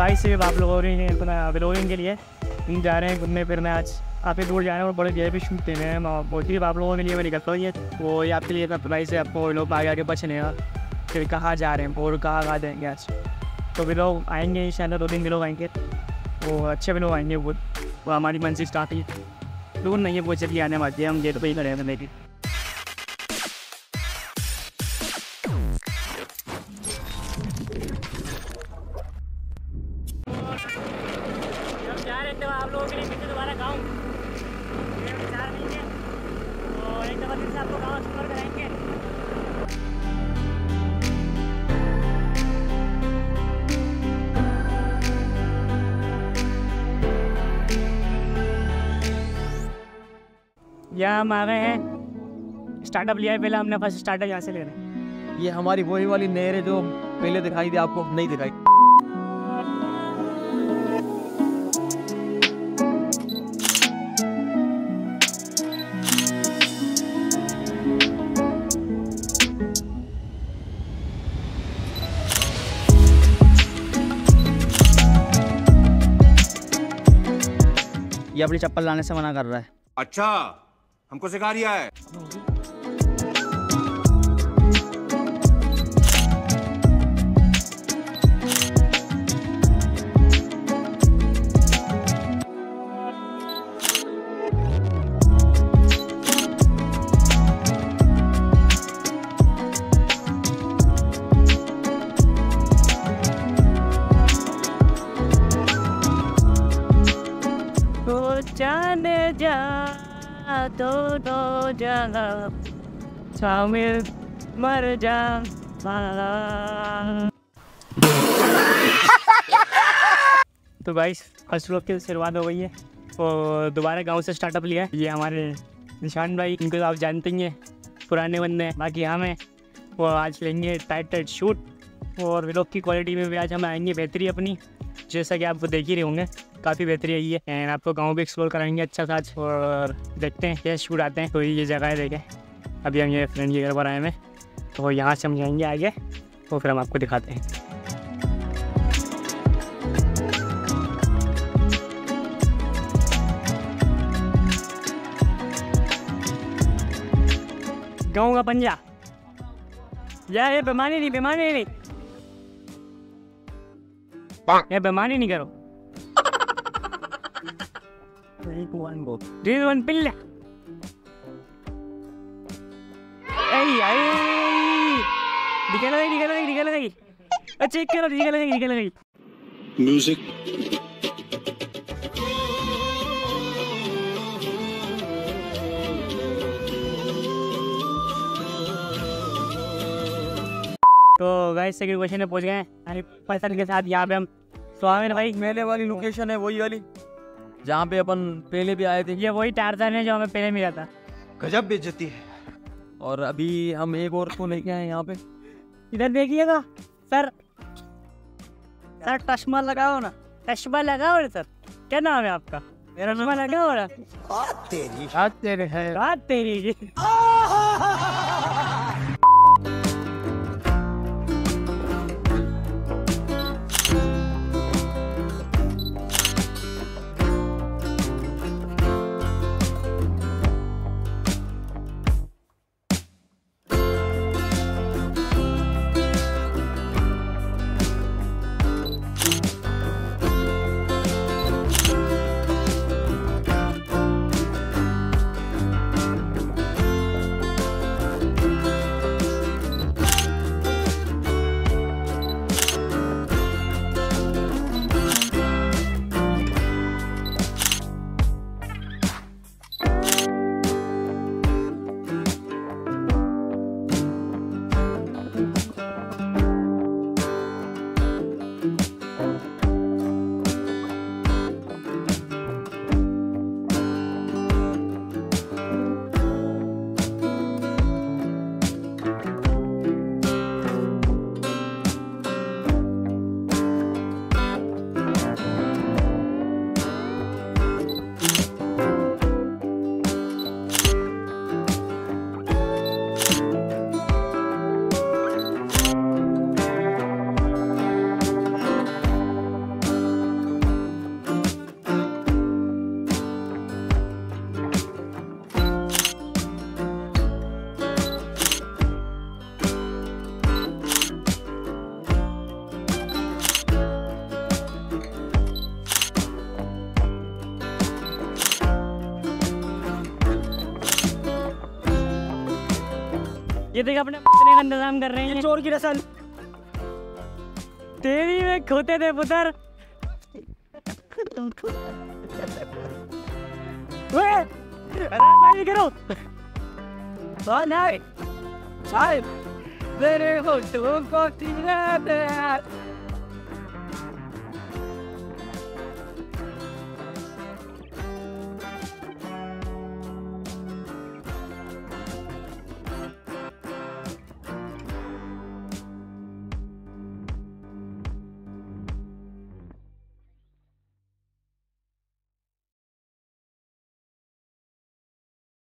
Guys सिर्फ आप लोगों ने अपना ब्लॉगिंग के लिए हम जा रहे हैं घूमने फिरने। आज काफ़ी दूर जा रहे हैं और बड़े जगह भी शूट देने हैं। मोटिव आप लोगों के लिए मैं निकलता हूँ, ये वो ये आपके लिए सरप्राइज़ है। आपको लोग आगे आगे बचनेगा फिर कहाँ जा रहे हैं और कहाँ देंगे आज। तो भी लोग आएंगे शायद 2-3 भी लोग आएंगे, वो अच्छे भी लोग आएंगे। वो हमारी मंजिल काफ़ी दूर नहीं है, वो चलिए आने वाली है। हम गेट पे ही खड़े हैं लेकिन आप लोगों के लिए फिर दोबारा गाँव 4 महीने और एक दफ़ा फिर से आपको गाँव एक्सप्लोर कराएंगे। यहाँ हम आ गए हैं, स्टार्टअप लिया है। पहले हमने फर्स्ट स्टार्टअप यहाँ से ले रहे हैं। ये हमारी वही वाली नहर है जो पहले दिखाई थी, आपको नहीं दिखाई। ये अपनी चप्पल लाने से मना कर रहा है। अच्छा, हमको सिखा रिया है। जाने जा दोनों जगह शामिल मर जा। तो गाइस फर्स्ट व्लॉग की शुरुआत हो गई है और दोबारा गांव से स्टार्टअप लिया है। ये हमारे निशान भाई, इनको आप जानते ही हैं, पुराने बंदे। बाकी हम हैं वो आज लेंगे टाइट शूट और व्लॉग की क्वालिटी में भी आज हम आएंगे बेहतरी अपनी, जैसा कि आप वो देख ही रहे होंगे। काफ़ी बेहतरी आई है एंड आपको गाँव भी एक्सप्लोर कराएंगे अच्छा सा आज। और देखते हैं कैसे शूट आते हैं। तो ये जगह है देखें। अभी हम ये फ्रेंड के घर पर आए हैं, तो यहाँ से हम जाएंगे आगे तो फिर हम आपको दिखाते हैं। गाँव का पंजा ये बेमानी नहीं ये बेमानी नहीं करो। 3, 1 पिल्ला निकल गई। अच्छा एक करो, निकल गई। म्यूजिक तो गाइस सेकंड क्वेश्चन में पहुंच गए हैं पर्सन के साथ। यहाँ पे हम स्वामी भाई मेले वाली लोकेशन है वही वाली जहाँ पे अपन पहले भी आए थे। ये वही टारज़न है जो हमें पहले मिला था। गजब बेइज्जती है। और अभी हम एक और को लेके आए यहाँ पे। इधर देखिएगा सर चश्मा लगाओ ना, चश्मा लगाओ ना सर। क्या नाम है आपका? मेरा चश्मा लगाओ ना। हाथ तेरी ये देख अपने का इंतजाम कर रहे हैं। चोर की रसल तेरी में खोते थे पुत्र। अरे भाई करो साहब मेरे होठों को तेरा